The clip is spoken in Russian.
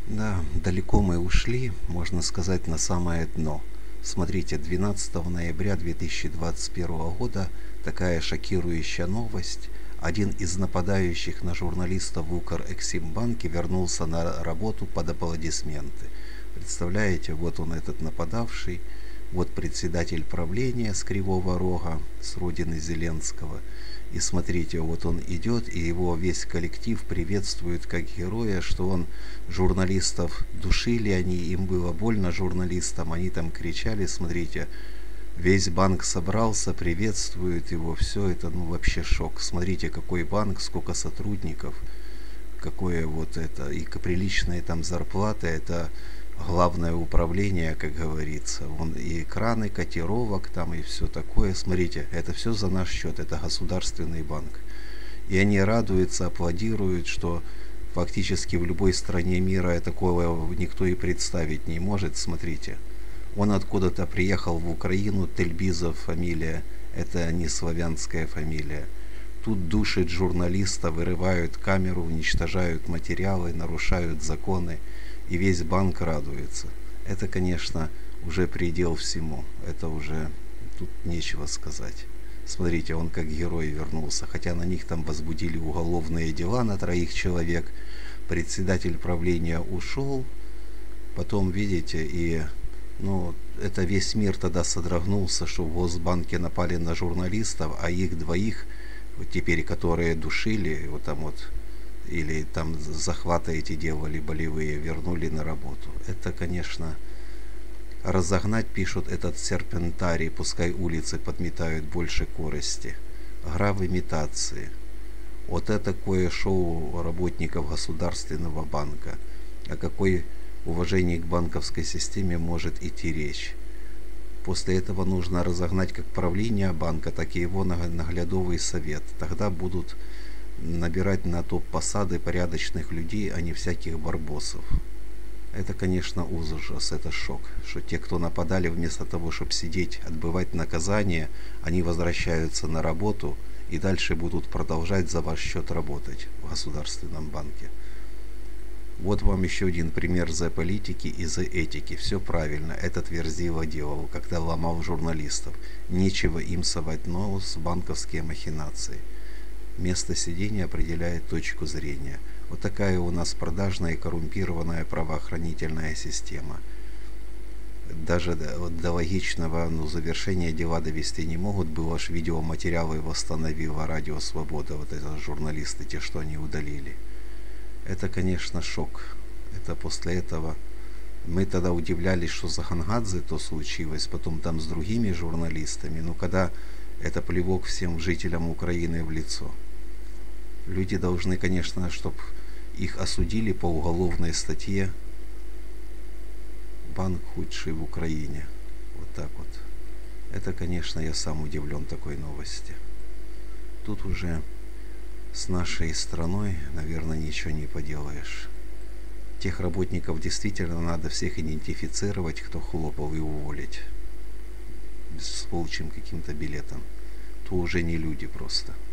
Да, далеко мы ушли, можно сказать, на самое дно. Смотрите, 12 ноября 2021 года такая шокирующая новость. Один из нападающих на журналиста в Укрексимбанке вернулся на работу под аплодисменты. Представляете, вот он, этот нападавший, вот председатель правления с Кривого Рога, с родины Зеленского. И смотрите, вот он идет, и его весь коллектив приветствует как героя, что он журналистов душили, им было больно журналистам, они там кричали, смотрите, весь банк собрался, приветствует его, все это, ну вообще шок. Смотрите, какой банк, сколько сотрудников, какое вот это, и приличные там зарплаты, это главное управление, как говорится. Вон и экраны котировок там, и все такое. Смотрите, это все за наш счет, это государственный банк. И они радуются, аплодируют, что фактически в любой стране мира такого никто и представить не может. Смотрите, он откуда-то приехал в Украину, Тельбизов фамилия, это не славянская фамилия. Тут душат журналиста, вырывают камеру, уничтожают материалы, нарушают законы, и весь банк радуется. Это, конечно, уже предел всему. Это уже тут нечего сказать. Смотрите, он как герой вернулся, хотя на них там возбудили уголовные дела на 3 человек. Председатель правления ушел, потом, видите, и это весь мир тогда содрогнулся, что в Госбанке напали на журналистов, а их 2, вот теперь, которые душили, вот там вот, или там захваты эти делали болевые, вернули на работу. Это, конечно, разогнать, пишут, этот серпентарий, пускай улицы подметают больше корости. Гра в имитации. Вот это такое шоу работников Государственного банка. О какой уважении к банковской системе может идти речь? После этого нужно разогнать как правление банка, так и его наглядовый совет. Тогда будут набирать на топ-посады порядочных людей, а не всяких барбосов. Это, конечно, ужас, это шок, что те, кто нападали, вместо того, чтобы сидеть, отбывать наказание, они возвращаются на работу и дальше будут продолжать за ваш счет работать в Государственном банке. Вот вам еще один пример за политики и за этики. Все правильно, этот Верзила делал, когда ломал журналистов. Нечего им совать нос в банковские махинации. Место сидения определяет точку зрения. Вот такая у нас продажная и коррумпированная правоохранительная система. Даже до логичного завершения дела довести не могут. Было ж видеоматериалы восстановила Радио Свобода, вот это журналисты, те, что они удалили. Это, конечно, шок. Это после этого мы тогда удивлялись, что за Хангадзе то случилось, потом там с другими журналистами. Но когда это плевок всем жителям Украины в лицо. Люди должны, конечно, чтобы их осудили по уголовной статье. Банк худший в Украине. Вот так вот. Это, конечно, я сам удивлен такой новости. Тут уже с нашей страной, наверное, ничего не поделаешь. Тех работников действительно надо всех идентифицировать, кто хлопал, и уволить с волчьим каким-то билетом. То уже не люди просто.